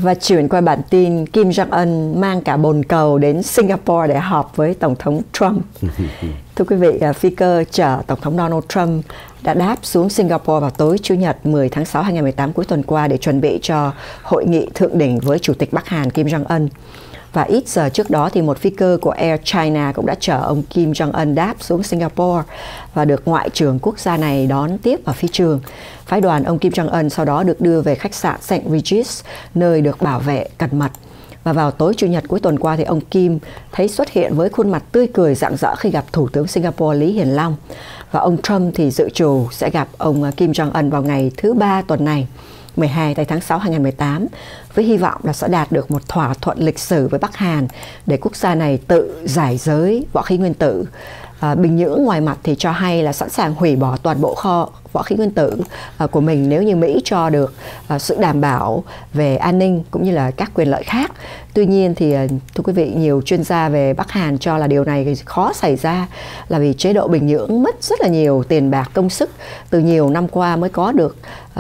Và chuyển qua bản tin, Kim Jong-un mang cả bồn cầu đến Singapore để họp với Tổng thống Trump. Thưa quý vị, phi cơ chở Tổng thống Donald Trump đã đáp xuống Singapore vào tối Chủ nhật 10 tháng 6 2018 cuối tuần qua để chuẩn bị cho hội nghị thượng đỉnh với Chủ tịch Bắc Hàn Kim Jong-un. Và ít giờ trước đó thì một phi cơ của Air China cũng đã chở ông Kim Jong-un đáp xuống Singapore và được Ngoại trưởng quốc gia này đón tiếp ở phi trường. Phái đoàn ông Kim Jong-un sau đó được đưa về khách sạn St. Regis, nơi được bảo vệ cẩn mật. Và vào tối Chủ nhật cuối tuần qua thì ông Kim thấy xuất hiện với khuôn mặt tươi cười rạng rỡ khi gặp Thủ tướng Singapore Lý Hiển Long. Và ông Trump thì dự trù sẽ gặp ông Kim Jong-un vào ngày thứ Ba tuần này, 12 tháng 6 2018, với hy vọng là sẽ đạt được một thỏa thuận lịch sử với Bắc Hàn để quốc gia này tự giải giới võ khí nguyên tử. Bình Nhưỡng ngoài mặt thì cho hay là sẵn sàng hủy bỏ toàn bộ kho võ khí nguyên tử của mình nếu như Mỹ cho được sự đảm bảo về an ninh cũng như là các quyền lợi khác. Tuy nhiên thì thưa quý vị, nhiều chuyên gia về Bắc Hàn cho là điều này khó xảy ra, là vì chế độ Bình Nhưỡng mất rất là nhiều tiền bạc công sức từ nhiều năm qua mới có được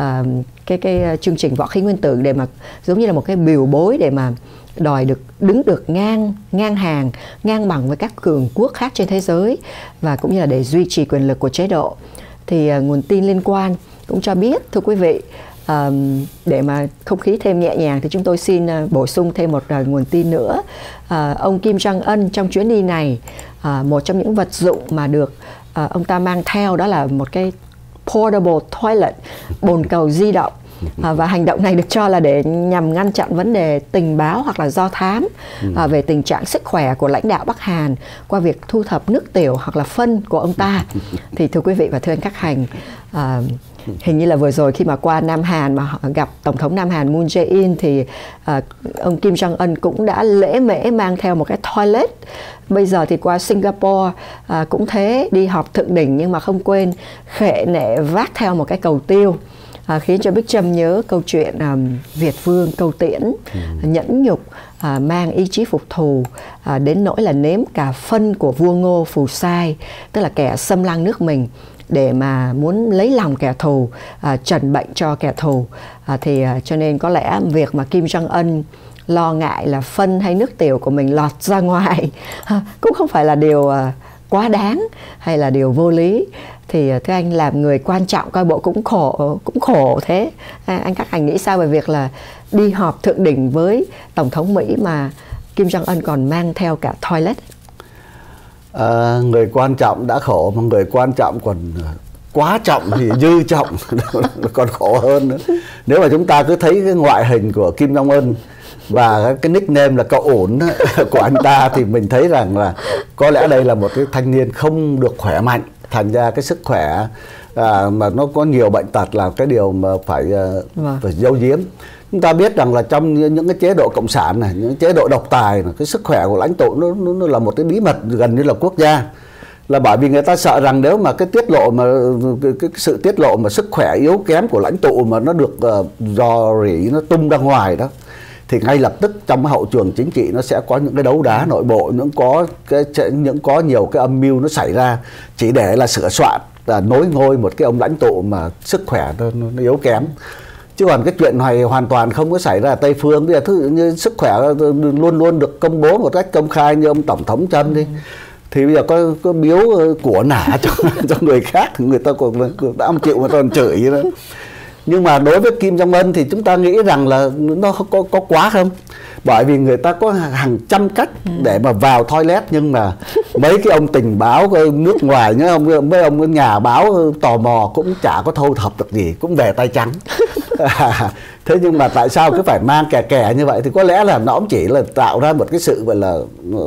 cái chương trình võ khí nguyên tử, để mà giống như là một cái biểu bối để mà đòi đứng được ngang hàng, ngang bằng với các cường quốc khác trên thế giới, và cũng như là để duy trì quyền lực của chế độ. Thì nguồn tin liên quan cũng cho biết, thưa quý vị, để mà không khí thêm nhẹ nhàng thì chúng tôi xin bổ sung thêm một nguồn tin nữa. Ông Kim Jong-un trong chuyến đi này, một trong những vật dụng mà được ông ta mang theo đó là một cái portable toilet, bồn cầu di động. Và hành động này được cho là để nhằm ngăn chặn vấn đề tình báo hoặc là do thám về tình trạng sức khỏe của lãnh đạo Bắc Hàn qua việc thu thập nước tiểu hoặc là phân của ông ta. Thì thưa quý vị và thưa anh các hành, hình như là vừa rồi khi mà qua Nam Hàn mà gặp Tổng thống Nam Hàn Moon Jae-in thì ông Kim Jong-un cũng đã lễ mễ mang theo một cái toilet. Bây giờ thì qua Singapore cũng thế, đi họp thượng đỉnh nhưng mà không quên khệ nệ vác theo một cái cầu tiêu. Khiến cho Bích Trâm nhớ câu chuyện Việt Vương Câu Tiễn, nhẫn nhục, mang ý chí phục thù, đến nỗi là nếm cả phân của vua Ngô Phù Sai, tức là kẻ xâm lăng nước mình, để mà muốn lấy lòng kẻ thù, trần bệnh cho kẻ thù. Thì cho nên có lẽ việc mà Kim Jong-un lo ngại là phân hay nước tiểu của mình lọt ra ngoài cũng không phải là điều quá đáng hay là điều vô lý. Thì thưa anh, làm người quan trọng coi bộ cũng khổ thế. Anh các hành nghĩ sao về việc là đi họp thượng đỉnh với Tổng thống Mỹ mà Kim Jong-un còn mang theo cả toilet? Người quan trọng đã khổ, mà người quan trọng còn quá trọng thì dư trọng còn khổ hơn nữa. Nếu mà chúng ta cứ thấy cái ngoại hình của Kim Jong-un và cái nickname là cậu ổn của anh ta thì mình thấy rằng là có lẽ đây là một cái thanh niên không được khỏe mạnh. Thành ra cái sức khỏe mà nó có nhiều bệnh tật là cái điều mà phải giấu giếm. Chúng ta biết rằng là trong những cái chế độ cộng sản này, những chế độ độc tài này, cái sức khỏe của lãnh tụ nó là một cái bí mật gần như là quốc gia. Là bởi vì người ta sợ rằng nếu mà cái tiết lộ mà cái sự tiết lộ mà sức khỏe yếu kém của lãnh tụ mà nó được dò rỉ, nó tung ra ngoài đó, thì ngay lập tức trong hậu trường chính trị nó sẽ có những cái đấu đá nội bộ, những có nhiều cái âm mưu nó xảy ra chỉ để là sửa soạn, nối ngôi một cái ông lãnh tụ mà sức khỏe nó yếu kém. Chứ còn cái chuyện này hoàn toàn không có xảy ra ở Tây Phương. Bây giờ như sức khỏe luôn luôn được công bố một cách công khai như ông Tổng thống Trump đi, thì bây giờ có biếu của nả cho người khác, người ta còn đã không chịu mà còn chửi nữa. Nhưng mà đối với Kim Jong-un thì chúng ta nghĩ rằng là nó có quá không? Bởi vì người ta có hàng trăm cách để mà vào toilet, nhưng mà mấy cái ông tình báo nước ngoài, mấy ông nhà báo tò mò cũng chả có thâu thập được gì, cũng về tay trắng. Thế nhưng mà tại sao cứ phải mang kè như vậy? Thì có lẽ là nó cũng chỉ là tạo ra một cái sự gọi là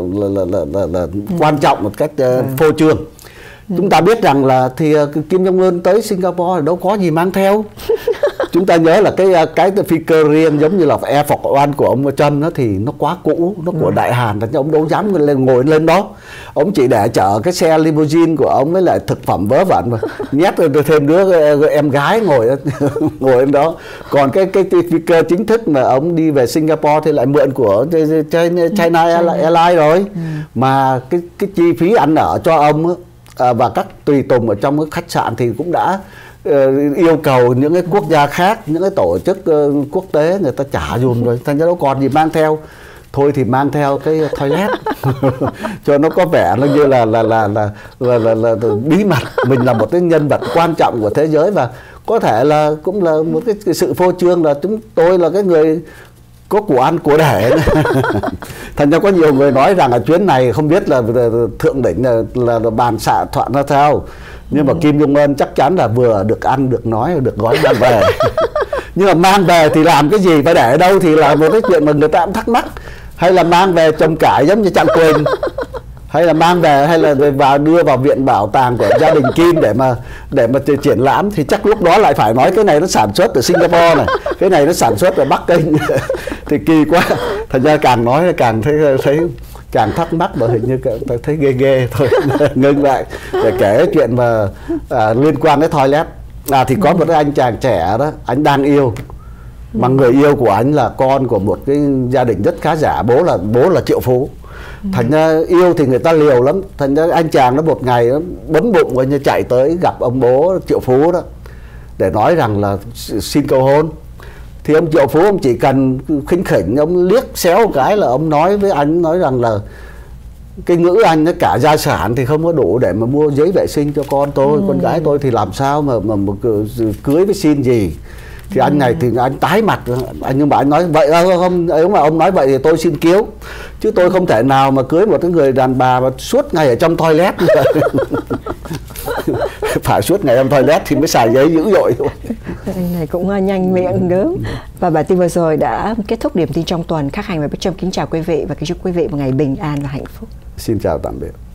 quan trọng một cách phô trương. Chúng ta biết rằng là thì Kim Jong-un tới Singapore đâu có gì mang theo. Chúng ta nhớ là cái phi cơ riêng giống như là Air Force One của ông Trump đó thì nó quá cũ, nó của Đại Hàn, là ông đâu dám ngồi lên đó. Ông chỉ để chở cái xe limousine của ông với lại thực phẩm vớ vẩn mà nhét thêm đứa em gái ngồi lên đó. Còn cái phi cơ chính thức mà ông đi về Singapore thì lại mượn của China Airlines rồi. Mà cái chi phí ăn ở cho ông và các tùy tùng ở trong cái khách sạn thì cũng đã yêu cầu những cái quốc gia khác, những cái tổ chức quốc tế người ta trả dùm rồi, thành ra đâu còn gì mang theo. Thôi thì mang theo cái toilet cho nó có vẻ nó như là bí mật, mình là một cái nhân vật quan trọng của thế giới, và có thể là cũng là một cái sự phô trương là chúng tôi là cái người có của ăn của để. Thành ra có nhiều người nói rằng là chuyến này không biết là thượng đỉnh là bàn xạ thoại ra sao, nhưng mà Kim Jong Un chắc chắn là vừa được ăn, được nói, được gói mang về. Nhưng mà mang về thì làm cái gì, phải để ở đâu thì là một cái chuyện mà người ta cũng thắc mắc. Hay là mang về trồng cải giống như Trạng Quỳnh, hay là mang về, hay là vào đưa vào viện bảo tàng của gia đình Kim để mà triển lãm, thì chắc lúc đó lại phải nói cái này nó sản xuất ở Singapore này, cái này nó sản xuất ở Bắc Kinh. Thì kỳ quá. Thành ra càng nói càng thấy càng thắc mắc, bởi hình như thấy ghê thôi. Ngưng lại để kể chuyện mà liên quan đến toilet. Thì có một cái anh chàng trẻ đó, anh đang yêu, mà người yêu của anh là con của một cái gia đình rất khá giả, bố là triệu phú. Thành ra yêu thì người ta liều lắm. Thành ra anh chàng nó một ngày nó bấn bụng coi như chạy tới gặp ông bố triệu phú đó để nói rằng là xin cầu hôn. Thì ông triệu phú ông chỉ cần khinh khỉnh, ông liếc xéo một cái là ông nói với anh, nói rằng là cái ngữ anh nó cả gia sản thì không có đủ để mà mua giấy vệ sinh cho con tôi, con gái tôi thì làm sao mà cưới với xin gì. Thì anh này thì anh tái mặt, nhưng mà anh nói vậy không, nếu mà ông nói vậy thì tôi xin kiếu, chứ tôi không thể nào mà cưới một cái người đàn bà mà suốt ngày ở trong toilet. Phải suốt ngày trong toilet thì mới xài giấy dữ dội. Anh này cũng nhanh miệng đúng. Và bản tin vừa rồi đã kết thúc điểm tin trong tuần. Khắc Hành và Bích Trâm kính chào quý vị và kính chúc quý vị một ngày bình an và hạnh phúc. Xin chào tạm biệt.